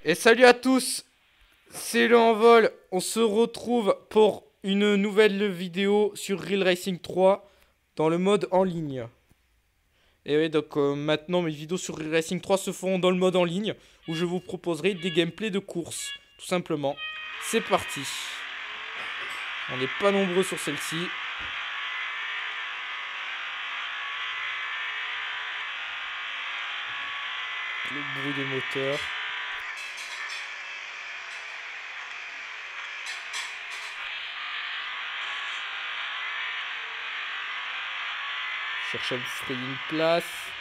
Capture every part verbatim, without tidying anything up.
Et salut à tous, c'est le Envol. On se retrouve pour une nouvelle vidéo sur Real Racing trois dans le mode en ligne. Et oui, donc euh, maintenant mes vidéos sur Real Racing trois se feront dans le mode en ligne où je vous proposerai des gameplays de course, tout simplement. C'est parti. On n'est pas nombreux sur celle-ci. Le bruit des moteurs. Cherche à me frayer une place.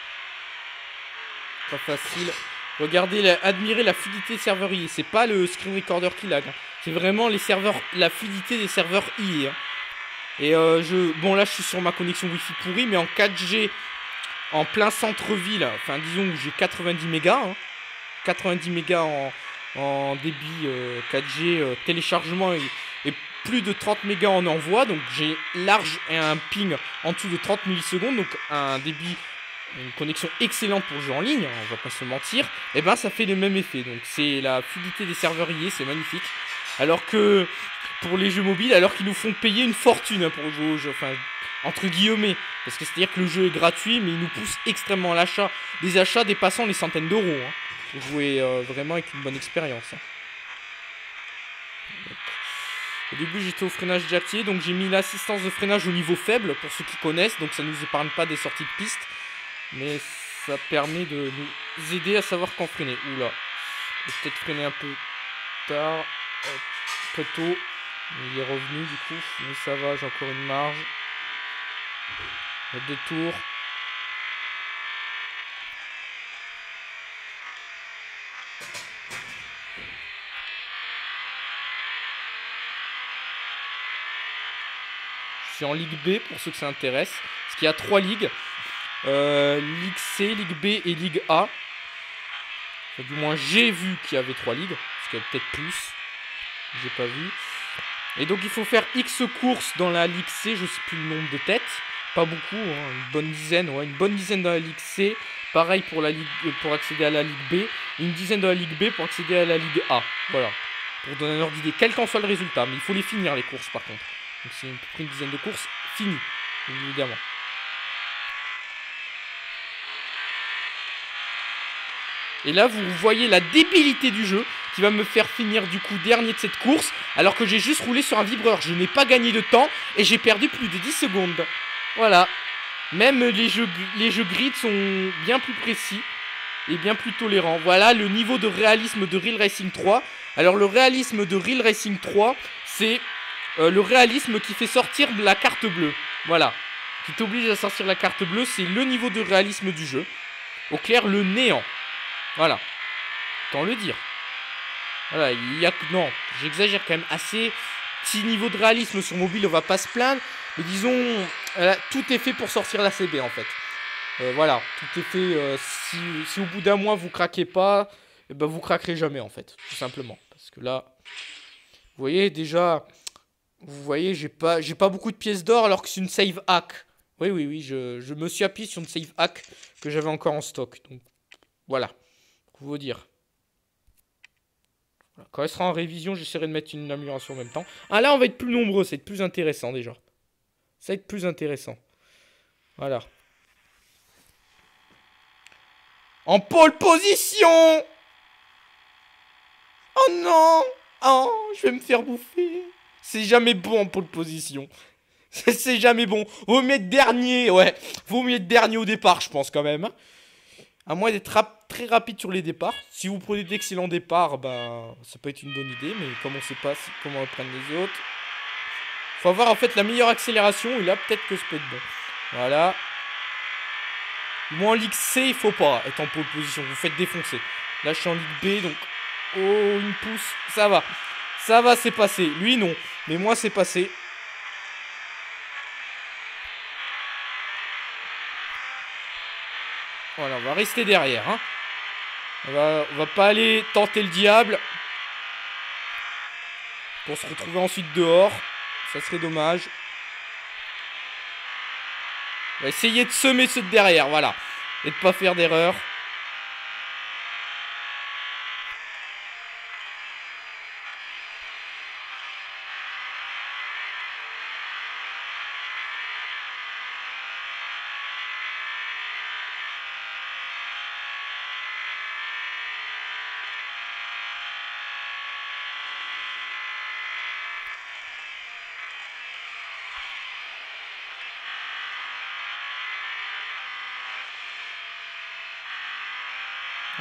Pas facile. Regardez, la, admirez la fluidité des serveurs I E. C'est pas le screen recorder qui lag. Hein. C'est vraiment les serveurs, la fluidité des serveurs I E. Hein. Et euh, je, bon là je suis sur ma connexion Wi-Fi pourrie, mais en quatre G, en plein centre-ville, enfin disons où j'ai quatre-vingt-dix mégas, hein, quatre-vingt-dix mégas en, en débit euh, quatre G euh, téléchargement et, et plus de trente mégas en envoi, donc j'ai large et un ping en dessous de trente millisecondes, donc un débit, une connexion excellente pour jouer en ligne, on va pas se mentir, et ben ça fait le même effet, donc c'est la fluidité des serveurs I E, c'est magnifique, alors que pour les jeux mobiles, alors qu'ils nous font payer une fortune hein, pour jouer aux jeux, enfin entre guillemets, parce que c'est-à-dire que le jeu est gratuit, mais il nous pousse extrêmement à l'achat, des achats dépassant les centaines d'euros, hein, pour jouer euh, vraiment avec une bonne expérience. Hein. Au début j'étais au freinage jactier, donc j'ai mis l'assistance de freinage au niveau faible pour ceux qui connaissent, donc ça ne nous épargne pas des sorties de piste, mais ça permet de nous aider à savoir quand freiner. Oula, je vais peut-être freiner un peu tard, un peu tôt, il est revenu du coup, mais ça va, j'ai encore une marge. Deux tours. Je suis en Ligue B pour ceux que ça intéresse. Parce qu'il y a trois ligues. Euh, Ligue C, Ligue B et Ligue A. Enfin, du moins j'ai vu qu'il y avait trois ligues. Parce qu'il y a peut-être plus. J'ai pas vu. Et donc il faut faire X courses dans la Ligue C. Je sais plus le nombre de têtes. Pas beaucoup, hein, une bonne dizaine. Ouais, une bonne dizaine dans la Ligue C. Pareil pour, la Ligue, pour accéder à la Ligue B. Une dizaine dans la Ligue B pour accéder à la Ligue A. Voilà. Pour donner un ordre d'idée. Quel qu'en soit le résultat. Mais il faut les finir les courses par contre. Donc c'est une, une dizaine de courses finies, évidemment. Et là, vous voyez la débilité du jeu qui va me faire finir du coup dernier de cette course, alors que j'ai juste roulé sur un vibreur. Je n'ai pas gagné de temps et j'ai perdu plus de dix secondes. Voilà. Même les jeux, les jeux grid sont bien plus précis et bien plus tolérants. Voilà le niveau de réalisme de Real Racing trois. Alors le réalisme de Real Racing trois, c'est... Euh, le réalisme qui fait sortir la carte bleue. Voilà. Qui t'oblige à sortir la carte bleue, c'est le niveau de réalisme du jeu. Au clair, le néant. Voilà. Autant le dire. Voilà, il y a... Non, j'exagère quand même assez. Petit niveau de réalisme sur mobile, on va pas se plaindre. Mais disons, euh, tout est fait pour sortir la C B en fait. Euh, voilà, tout est fait. Euh, si, si au bout d'un mois vous craquez pas, eh ben, vous craquerez jamais en fait. Tout simplement. Parce que là, vous voyez déjà... Vous voyez, j'ai pas, j'ai pas beaucoup de pièces d'or alors que c'est une save hack. Oui, oui, oui, je, je me suis appuyé sur une save hack que j'avais encore en stock. Donc, voilà, pour vous dire. Voilà. Quand elle sera en révision, j'essaierai de mettre une amélioration en même temps. Ah, là, on va être plus nombreux, ça va être plus intéressant déjà. Ça va être plus intéressant. Voilà. En pole position! Oh non! Oh, je vais me faire bouffer. C'est jamais bon en pole position. C'est jamais bon. Vaut mieux être dernier, ouais. Vaut mieux être dernier au départ, je pense, quand même. À moins d'être rap très rapide sur les départs. Si vous prenez d'excellents départs, bah, ça peut être une bonne idée. Mais comme on sait pas comment prennent les autres. Faut avoir, en fait, la meilleure accélération. Et là, peut-être que ça peut être bon. Voilà. Moi, en Ligue C, il faut pas être en pole position. Vous faites défoncer. Là, je suis en Ligue B, donc... Oh, une pousse. Ça va. Ça va, c'est passé. Lui, non. Mais moi, c'est passé. Voilà, on va rester derrière. Hein. On va, on va pas aller tenter le diable. Pour se retrouver ensuite dehors. Ça serait dommage. On va essayer de semer ceux de derrière, voilà. Et de pas faire d'erreur.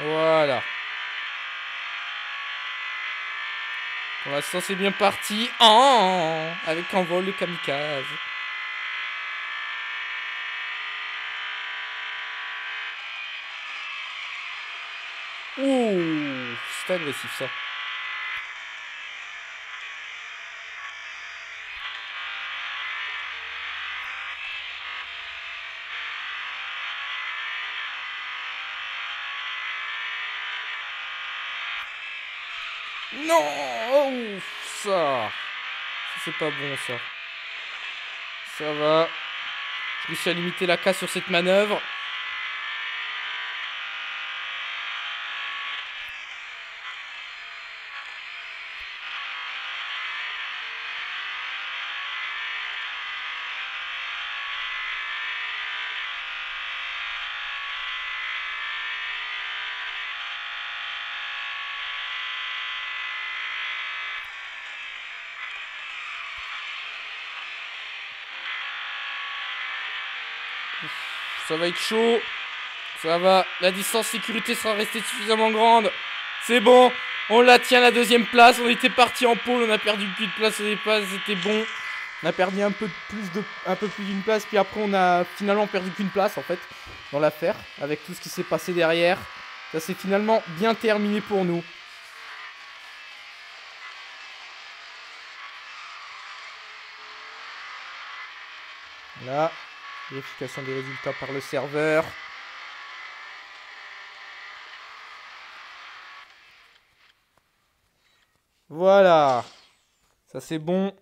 Voilà. Pour l'instant, c'est bien parti. Oh, avec envol de kamikaze. Ouh, c'est agressif ça. Non, oh, ça, ça c'est pas bon ça. Ça va. Je réussis à limiter la casse sur cette manœuvre. Ça va être chaud. Ça va. La distance sécurité sera restée suffisamment grande. C'est bon. On la tient la deuxième place. On était parti en pôle. On a perdu plus de place au départ. C'était bon. On a perdu un peu plus de, un peu plus d'une place. Puis après, on a finalement perdu qu'une place en fait dans l'affaire. Avec tout ce qui s'est passé derrière. Ça s'est finalement bien terminé pour nous. Là. Vérification des résultats par le serveur. Voilà. Ça c'est bon.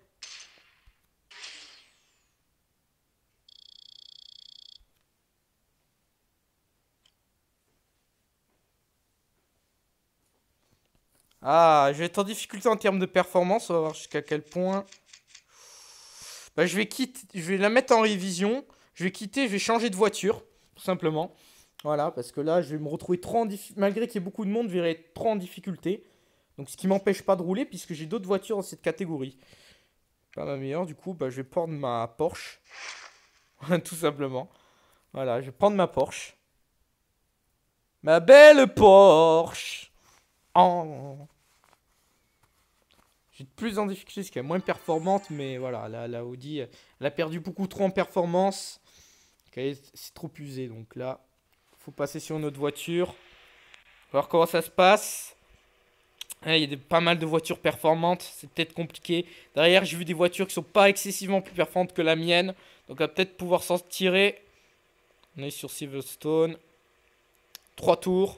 Ah, je vais être en difficulté en termes de performance. On va voir jusqu'à quel point. Bah, je vais quitter, je vais la mettre en révision. Je vais quitter, je vais changer de voiture, tout simplement. Voilà, parce que là, je vais me retrouver trop en difficulté. Malgré qu'il y ait beaucoup de monde, je vais être trop en difficulté. Donc, ce qui m'empêche pas de rouler, puisque j'ai d'autres voitures dans cette catégorie. Pas ma meilleure, du coup, bah, je vais prendre ma Porsche. Tout simplement. Voilà, je vais prendre ma Porsche. Ma belle Porsche. Oh. J'ai de plus en difficulté, parce qu'elle est moins performante, mais voilà, la, la Audi, elle a perdu beaucoup trop en performance. C'est trop usé, donc là, faut passer sur une autre voiture. On va voir comment ça se passe. Il y a des, pas mal de voitures performantes, c'est peut-être compliqué. Derrière, j'ai vu des voitures qui sont pas excessivement plus performantes que la mienne. Donc on va peut-être pouvoir s'en tirer. On est sur Silverstone. Trois tours.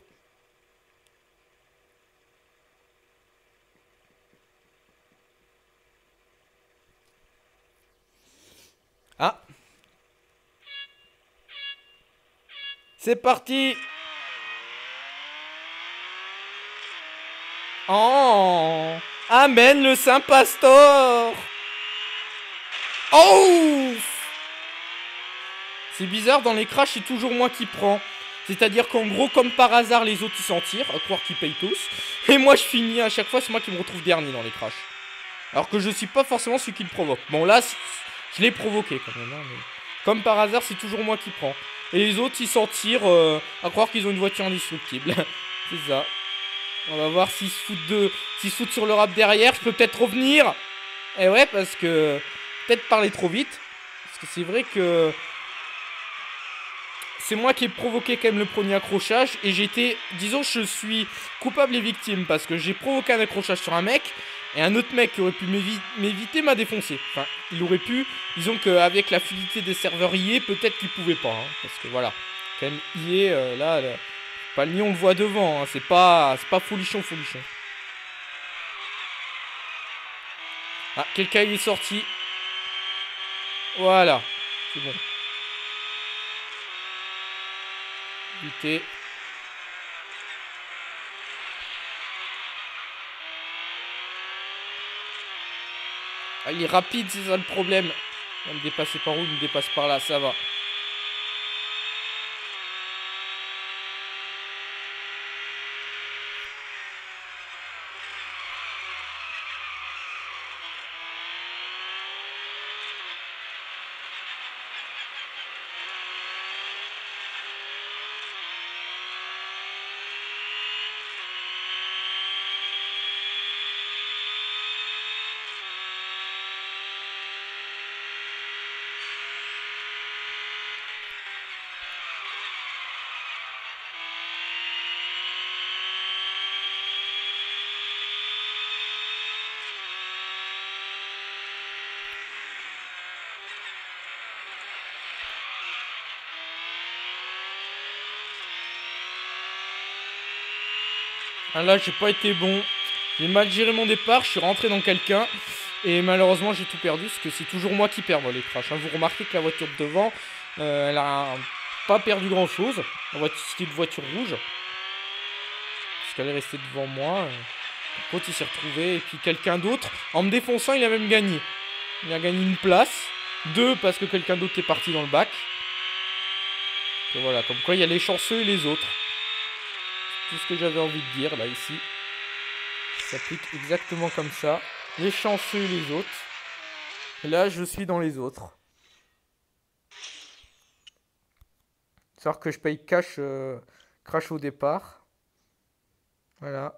Ah. C'est parti. Oh. Amen le Saint Pastor. Oh. C'est bizarre, dans les crashs, c'est toujours moi qui prends. C'est-à-dire qu'en gros, comme par hasard, les autres ils s'en tirent, à croire qu'ils payent tous. Et moi je finis à chaque fois, c'est moi qui me retrouve dernier dans les crashs. Alors que je suis pas forcément celui qui le provoque. Bon là, je l'ai provoqué quand même. Hein, mais... Comme par hasard, c'est toujours moi qui prends. Et les autres ils s'en tirent euh, à croire qu'ils ont une voiture indestructible. C'est ça. On va voir s'ils se foutent de... s'ils se foutent sur le rap derrière. Je peux peut-être revenir. Et ouais, parce que... Peut-être parler trop vite. Parce que c'est vrai que... C'est moi qui ai provoqué quand même le premier accrochage. Et j'étais... Disons, je suis coupable et victime. Parce que j'ai provoqué un accrochage sur un mec. Et un autre mec qui aurait pu m'éviter m'a défoncé. Enfin, il aurait pu... Disons qu'avec la fluidité des serveurs I A, peut-être qu'il pouvait pas. Hein, parce que voilà. Quand même, I A, euh, là... là pas le on le voit devant. Hein, c'est pas... C'est pas folichon, folichon. Ah, quelqu'un il est sorti. Voilà. C'est bon. Éviter. Ah, il est rapide, c'est ça le problème. Il va me dépasser par où? Il me dépasse par là, ça va. Ah, là, j'ai pas été bon. J'ai mal géré mon départ, je suis rentré dans quelqu'un. Et malheureusement, j'ai tout perdu, parce que c'est toujours moi qui perds dans les crashs. Hein. Vous remarquez que la voiture de devant, euh, elle a pas perdu grand-chose. C'était une voiture rouge. Parce qu'elle est restée devant moi. Par contre, il s'est retrouvé. Et puis quelqu'un d'autre, en me défonçant, il a même gagné. Il a gagné une place. Deux, parce que quelqu'un d'autre est parti dans le bac. Et voilà, comme quoi il y a les chanceux et les autres. Tout ce que j'avais envie de dire, là, ici. Ça s'applique exactement comme ça. Les chanceux et les autres. Et là, je suis dans les autres. C'est-à-dire que je paye cash, euh, crash au départ. Voilà.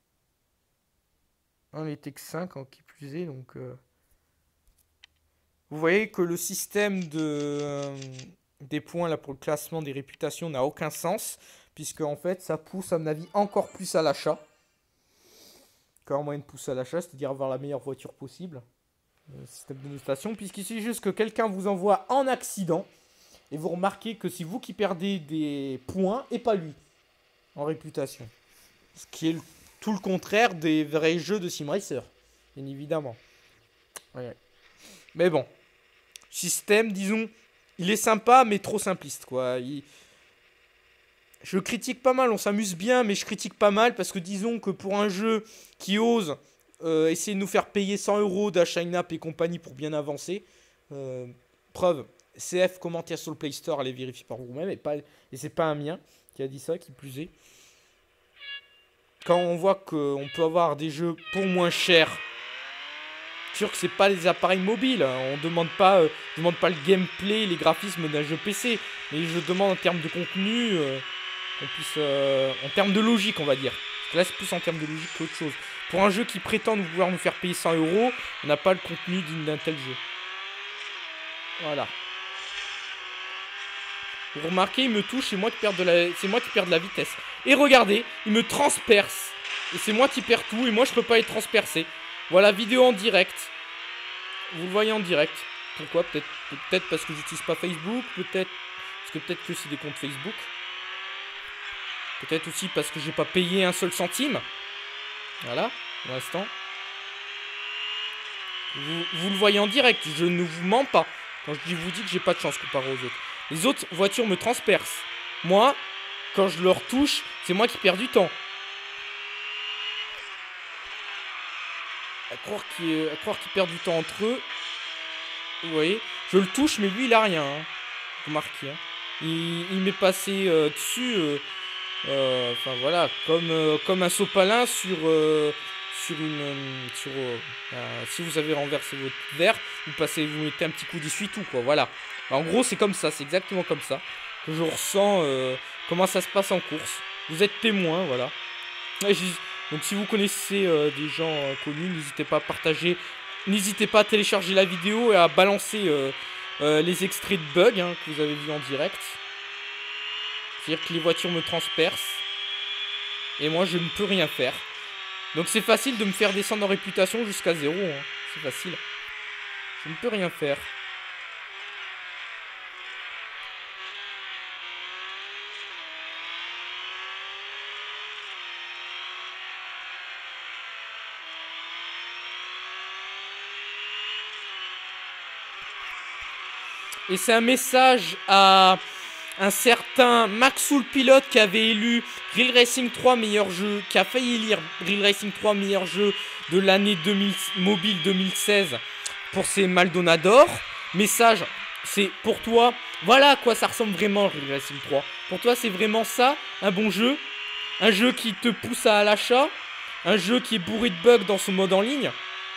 On était que cinq en qui plus est, donc... Euh... Vous voyez que le système de, euh, des points là, pour le classement des réputations n'a aucun sens. Puisque en fait, ça pousse, à mon avis, encore plus à l'achat. Encore moyen de pousser à l'achat, c'est-à-dire avoir la meilleure voiture possible. Le système de notation. Puisqu'il suffit juste que quelqu'un vous envoie en accident. Et vous remarquez que c'est vous qui perdez des points et pas lui. En réputation. Ce qui est le, tout le contraire des vrais jeux de Sim Racer. Bien évidemment. Ouais. Mais bon. Système, disons, il est sympa, mais trop simpliste, quoi. Il... Je critique pas mal, on s'amuse bien, mais je critique pas mal parce que disons que pour un jeu qui ose euh, essayer de nous faire payer cent euros d'achat in-app et compagnie pour bien avancer, euh, preuve, C F commentaire sur le Play Store, allez vérifier par vous-même, et, pas, et c'est pas un mien qui a dit ça, qui plus est. Quand on voit qu'on peut avoir des jeux pour moins cher, sûr que c'est pas les appareils mobiles, on demande pas, euh, demande pas le gameplay, les graphismes d'un jeu P C, mais je demande en termes de contenu... Euh, qu'on puisse, euh, en termes de logique, on va dire. Parce que là, c'est plus en termes de logique qu'autre chose. Pour un jeu qui prétend pouvoir nous faire payer cent euros, on n'a pas le contenu d'un tel jeu. Voilà. Vous remarquez, il me touche, c'est moi qui perds de la, c'est moi qui perds de la vitesse. Et regardez, il me transperce. Et c'est moi qui perds tout, et moi, je peux pas être transpercé. Voilà, vidéo en direct. Vous le voyez en direct. Pourquoi? Peut-être peut-être parce que j'utilise pas Facebook, peut-être parce que peut-être que c'est des comptes Facebook. Peut-être aussi parce que j'ai pas payé un seul centime. Voilà, pour l'instant. Vous, vous le voyez en direct, je ne vous mens pas. Quand je vous dis que j'ai pas de chance comparé aux autres. Les autres voitures me transpercent. Moi, quand je leur touche, c'est moi qui perds du temps. À croire qu'ils qu'ils perdent du temps entre eux. Vous voyez, je le touche, mais lui, il a rien. Hein. Vous remarquez. Hein. Il, il m'est passé euh, dessus... Euh, Euh, enfin voilà, comme, euh, comme un sopalin sur, euh, sur une... Euh, sur, euh, euh, si vous avez renversé votre verre, vous passez, vous mettez un petit coup d'essuie-tout, quoi, voilà. En gros, c'est comme ça, c'est exactement comme ça que je ressens euh, comment ça se passe en course. Vous êtes témoin, voilà. Donc si vous connaissez euh, des gens euh, connus, n'hésitez pas à partager, n'hésitez pas à télécharger la vidéo et à balancer euh, euh, les extraits de bugs hein, que vous avez vus en direct. C'est-à-dire que les voitures me transpercent. Et moi, je ne peux rien faire. Donc c'est facile de me faire descendre en réputation jusqu'à zéro. Hein. C'est facile. Je ne peux rien faire. Et c'est un message à... un certain Maxoul Pilote qui avait élu Real Racing trois meilleur jeu, qui a failli élire Real Racing trois meilleur jeu de l'année mobile deux mille seize pour ses Maldonador. Message, c'est pour toi, voilà à quoi ça ressemble vraiment Real Racing trois. Pour toi, c'est vraiment ça, un bon jeu, un jeu qui te pousse à l'achat, un jeu qui est bourré de bugs dans son mode en ligne.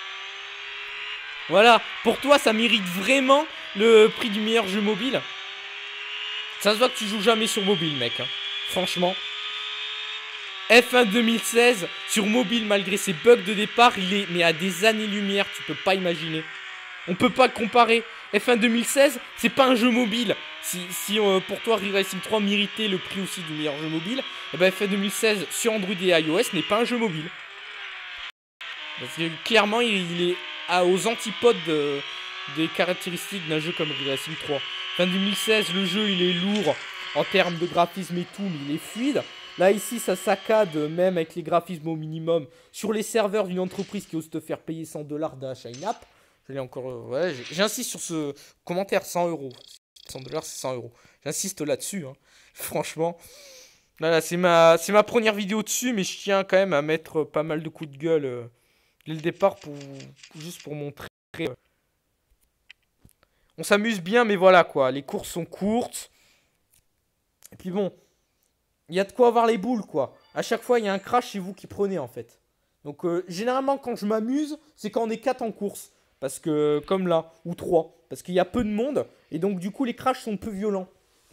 Voilà, pour toi, ça mérite vraiment le prix du meilleur jeu mobile. Ça se voit que tu joues jamais sur mobile, mec. Hein. Franchement. F un deux mille seize, sur mobile, malgré ses bugs de départ, il est mais à des années-lumière, tu peux pas imaginer. On peut pas comparer. F un deux mille seize, c'est pas un jeu mobile. Si, si euh, pour toi, Real Racing trois méritait le prix aussi du meilleur jeu mobile, eh ben F un deux mille seize sur Android et iOS n'est pas un jeu mobile. Parce que clairement, il, il est à, aux antipodes de, des caractéristiques d'un jeu comme Real Racing trois. Fin deux mille seize, le jeu il est lourd en termes de graphisme et tout, mais il est fluide. Là, ici, ça saccade, même avec les graphismes au minimum, sur les serveurs d'une entreprise qui ose te faire payer cent dollars d'achat in-app. Je l'ai encore... euh, ouais, j'insiste sur ce commentaire, cent euros. cent dollars, c'est cent euros. J'insiste là-dessus, hein. Franchement. Voilà, c'est ma, c'est ma première vidéo dessus, mais je tiens quand même à mettre pas mal de coups de gueule euh, dès le départ, pour, juste pour montrer... Euh, on s'amuse bien, mais voilà, quoi. Les courses sont courtes. Et puis bon... Il y a de quoi avoir les boules, quoi. À chaque fois, il y a un crash, c'est vous qui prenez, en fait. Donc, euh, généralement, quand je m'amuse, c'est quand on est quatre en course. Parce que, comme là, ou trois. Parce qu'il y a peu de monde. Et donc, du coup, les crashs sont peu violents.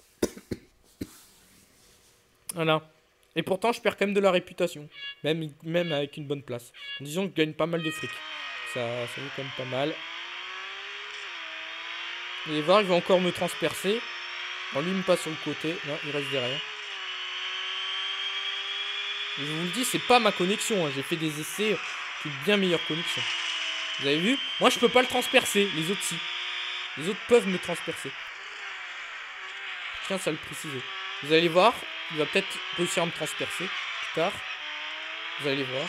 Voilà. Et pourtant, je perds quand même de la réputation. Même, même avec une bonne place. Disons que je gagne pas mal de fric. Ça, ça vaut quand même pas mal. Vous allez voir, il va encore me transpercer. On lui me passe sur le côté. Non, il reste derrière. Je vous le dis, c'est pas ma connexion, hein. J'ai fait des essais avec une bien meilleure connexion. Vous avez vu? Moi, je peux pas le transpercer. Les autres, si. Les autres peuvent me transpercer. Je tiens à le préciser. Vous allez voir, il va peut-être réussir à me transpercer plus tard. Vous allez voir.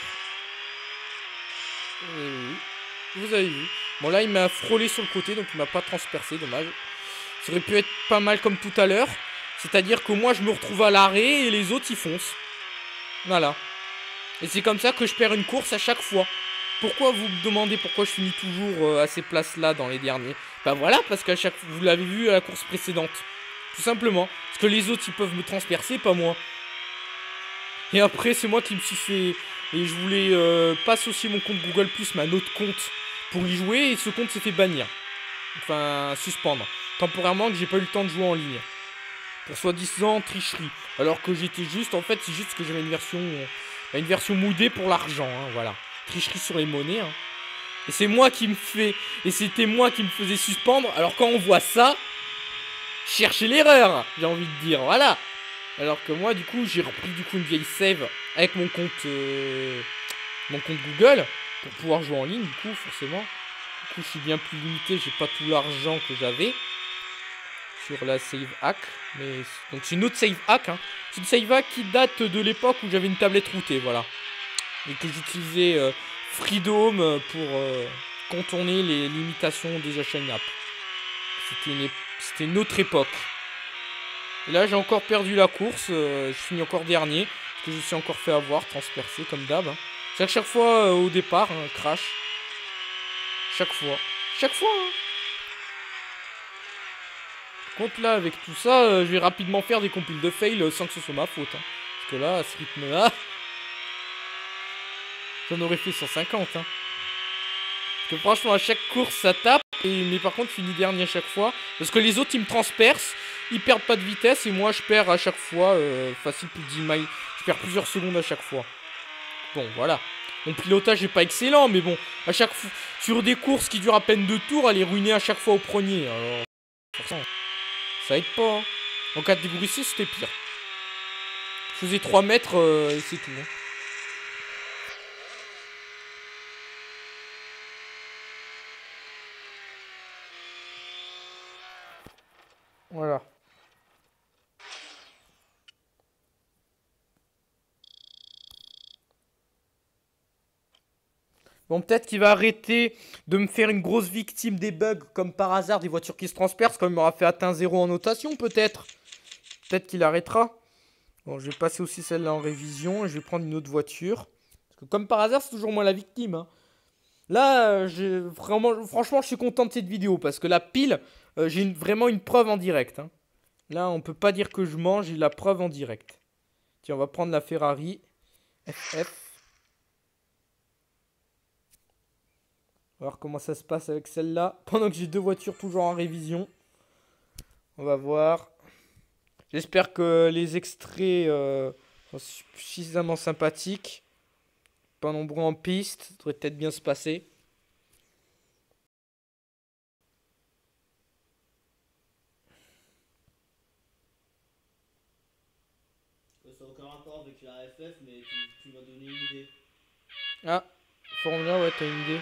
Oui. Vous avez vu. Bon, là, il m'a frôlé sur le côté, donc il m'a pas transpercé. Dommage. Ça aurait pu être pas mal comme tout à l'heure. C'est-à-dire que moi, je me retrouve à l'arrêt et les autres, ils foncent. Voilà. Et c'est comme ça que je perds une course à chaque fois. Pourquoi vous me demandez pourquoi je finis toujours euh, à ces places-là dans les derniers? Bah voilà, parce qu'à chaque fois, vous l'avez vu à la course précédente. Tout simplement. Parce que les autres, ils peuvent me transpercer, pas moi. Et après, c'est moi qui me suis fait... Et je voulais euh, pas associer mon compte Google plus, mais un autre compte pour y jouer. Et ce compte s'est fait bannir. Enfin, suspendre. Temporairement, que j'ai pas eu le temps de jouer en ligne. Pour soi-disant tricherie. Alors que j'étais juste, en fait, c'est juste que j'avais une version euh, une version moudée pour l'argent, hein, voilà. Tricherie sur les monnaies, hein. Et c'est moi qui me fais, et c'était moi qui me faisais suspendre. Alors quand on voit ça, cherchez l'erreur, j'ai envie de dire, voilà. Alors que moi, du coup, j'ai repris du coup une vieille save avec mon compte, euh, mon compte Google, pour pouvoir jouer en ligne, du coup, forcément. Du coup, je suis bien plus limité, j'ai pas tout l'argent que j'avais sur la save hack, mais donc c'est une autre save hack, hein. C'est une save hack qui date de l'époque où j'avais une tablette routée, voilà, et que j'utilisais euh, Freedom pour euh, contourner les limitations des achats in-app. C'était une, c'était une autre époque. Et là, j'ai encore perdu la course, euh, je finis encore dernier, parce que je me suis encore fait avoir, transpercé comme d'hab, hein. C'est à chaque fois euh, au départ, hein, crash. Chaque fois. Chaque fois, hein. Contre là, avec tout ça, euh, je vais rapidement faire des compiles de fail euh, sans que ce soit ma faute, hein. Parce que là, à ce rythme-là, j'en aurais fait cent cinquante, hein. Parce que franchement, à chaque course, ça tape. Et, mais par contre, je finis dernier à chaque fois. Parce que les autres, ils me transpercent. Ils perdent pas de vitesse. Et moi, je perds à chaque fois. Euh, facile, plus de dix miles. Je perds plusieurs secondes à chaque fois. Bon, voilà. Mon pilotage est pas excellent. Mais bon, à chaque fois, sur des courses qui durent à peine deux tours, elle est ruinée à chaque fois au premier. Alors, forcément, ça aide pas, hein. En catégorie C, c'était pire. Je faisais trois mètres euh, et c'est tout, hein. Voilà. Bon, peut-être qu'il va arrêter de me faire une grosse victime des bugs, comme par hasard, des voitures qui se transpercent, comme il m'aura fait atteindre zéro en notation, peut-être. Peut-être qu'il arrêtera. Bon, je vais passer aussi celle-là en révision, et je vais prendre une autre voiture. Parce que comme par hasard, c'est toujours moi la victime, hein. Là, euh, vraiment, franchement, je suis content de cette vidéo, parce que la pile, euh, j'ai une, vraiment une preuve en direct, hein. Là, on peut pas dire que je mange, j'ai la preuve en direct. Tiens, on va prendre la Ferrari F F. On va voir comment ça se passe avec celle-là. Pendant que j'ai deux voitures toujours en révision. On va voir. J'espère que les extraits euh, sont suffisamment sympathiques. Pas nombreux en piste. Ça devrait peut-être bien se passer. Ça n'a aucun rapport avec la F F, mais tu, tu m'as donné une idée. Ah, Formula, ouais, t'as une idée.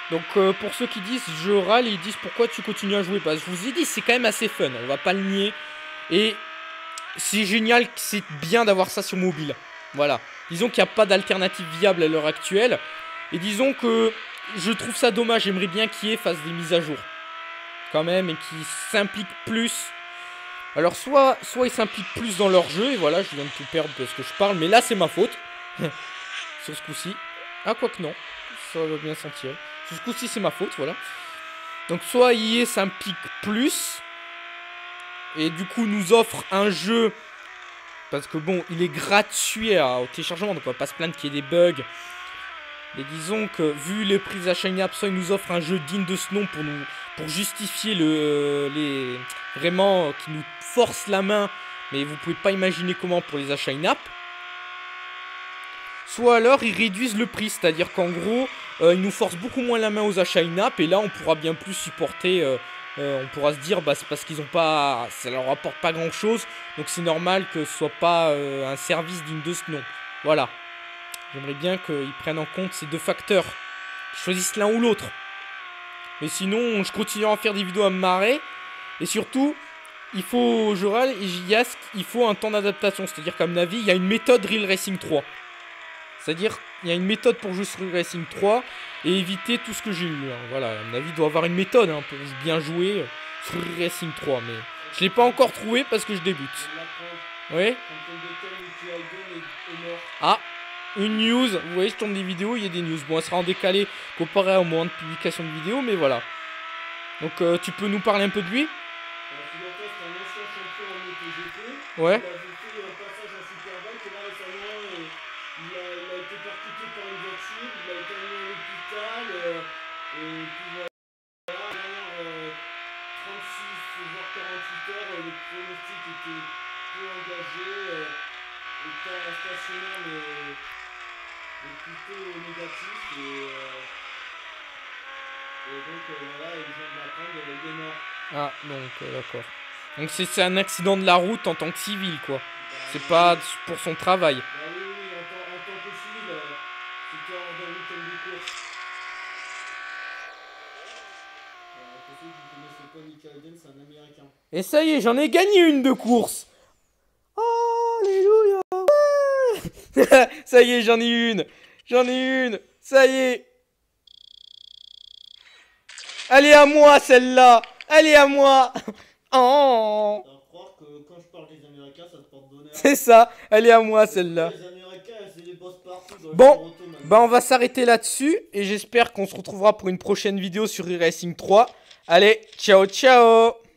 Donc euh, pour ceux qui disent je râle, ils disent pourquoi tu continues à jouer. Parce que je vous ai dit, c'est quand même assez fun, on va pas le nier. Et c'est génial, c'est bien d'avoir ça sur mobile. Voilà. Disons qu'il n'y a pas d'alternative viable à l'heure actuelle. Et disons que je trouve ça dommage, j'aimerais bien qu'il y ait fasse des mises à jour. Quand même, et qu'ils s'impliquent plus. Alors soit, soit ils s'impliquent plus dans leur jeu, et voilà, je viens de tout perdre parce que je parle, mais là c'est ma faute. Sur ce coup-ci. Ah, quoi que non, ça va bien s'en tirer. Sur ce coup-ci c'est ma faute, voilà. Donc soit E A s'implique plus, et du coup nous offre un jeu, parce que bon, il est gratuit à, au téléchargement, donc on va pas se plaindre qu'il y ait des bugs. Mais disons que vu les prix à Shiny App, soit il nous offre un jeu digne de ce nom pour nous, pour justifier le, les, vraiment, qui nous force la main, mais vous pouvez pas imaginer comment pour les achats in-app. Soit alors ils réduisent le prix, c'est-à-dire qu'en gros, euh, ils nous forcent beaucoup moins la main aux achats in-app, et là on pourra bien plus supporter, euh, euh, on pourra se dire, bah c'est parce qu'ils ont pas, ça leur apporte pas grand-chose, donc c'est normal que ce soit pas euh, un service digne de ce nom. Voilà. J'aimerais bien qu'ils prennent en compte ces deux facteurs, qu'ils choisissent l'un ou l'autre. Mais sinon, je continuerai à faire des vidéos à me marrer. Et surtout, il faut, je râle, il faut un temps d'adaptation. C'est-à-dire qu'à mon avis, il y a une méthode Real Racing trois. C'est-à-dire, il y a une méthode pour jouer sur Real Racing trois et éviter tout ce que j'ai eu. Hein. Voilà, à mon avis, il doit y avoir une méthode hein, pour bien jouer sur Real Racing trois. Mais je ne l'ai pas encore trouvé parce que je débute. Oui. Ah. Une news, vous voyez, je tourne des vidéos, il y a des news. Bon, elle sera en décalé comparé au moment de publication de vidéo, mais voilà. Donc, euh, tu peux nous parler un peu de lui? Ouais. est plutôt négatif et, euh, et donc euh, voilà, et les gens de l'apprendre, il est mort. Ah, donc euh, d'accord. Donc c'est un accident de la route en tant que civil, quoi. Bah, c'est oui. Pas pour son travail. Bah oui, oui, en, tant, en tant que civil, euh, c'était dans le week-end de course. Euh, pour ceux qui ne connaissaient pas Nick Hayden, c'est un américain. Et ça y est, j'en ai gagné une de course. Alléluia. Ouais. Ça y est, j'en ai une. J'en ai une. Ça y est. Elle est à moi, celle-là. Elle est à moi. Oh. Ça va croire que quand je parle des Américains, ça te porte bonheur. C'est ça. Elle est à moi, celle-là. Les Américains, c'est des boss partout. Dans bon, bah on va s'arrêter là-dessus. Et j'espère qu'on se retrouvera pour une prochaine vidéo sur e-Racing trois. Allez, ciao, ciao.